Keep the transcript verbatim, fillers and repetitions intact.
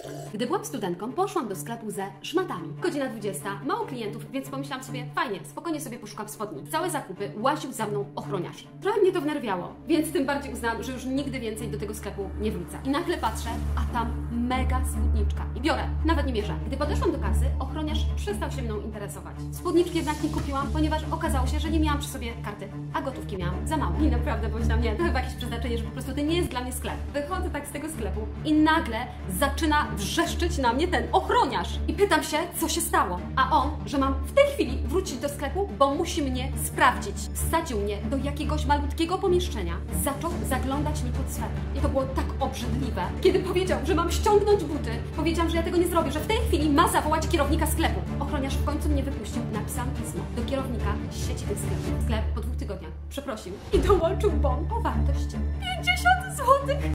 Gdy byłam studentką, poszłam do sklepu ze szmatami. Godzina dwudziesta, mało klientów, więc pomyślałam sobie, fajnie, spokojnie sobie poszukam spodni. Całe zakupy łaził za mną ochroniarz. Trochę mnie to wnerwiało, więc tym bardziej uznałam, że już nigdy więcej do tego sklepu nie wrócę. I nagle patrzę, a tam mega spódniczka. I biorę, nawet nie mierzę. Gdy podeszłam do kasy, ochroniarz przestał się mną interesować. Spódniczki jednak nie kupiłam, ponieważ okazało się, że nie miałam przy sobie karty, a gotówki miałam za mało. I naprawdę pomyślałam, nie, to chyba jakieś przeznaczenie, że po prostu to nie jest dla mnie sklep. Wychodzę tak z tego sklepu i nagle zaczyna wrzeszczeć na mnie ten ochroniarz. I pytam się, co się stało. A on, że mam w tej chwili wrócić do sklepu, bo musi mnie sprawdzić. Wsadził mnie do jakiegoś malutkiego pomieszczenia. Zaczął zaglądać mi pod sweter. I to było tak obrzydliwe. Kiedy powiedział, że mam ściągnąć buty, powiedziałam, że ja tego nie zrobię, że w tej chwili ma zawołać kierownika sklepu. Ochroniarz w końcu mnie wypuścił. Napisałam pismo do kierownika sieci tych sklepów. Sklep po dwóch tygodniach przeprosił i dołączył bon o wartości pięćdziesiąt złotych.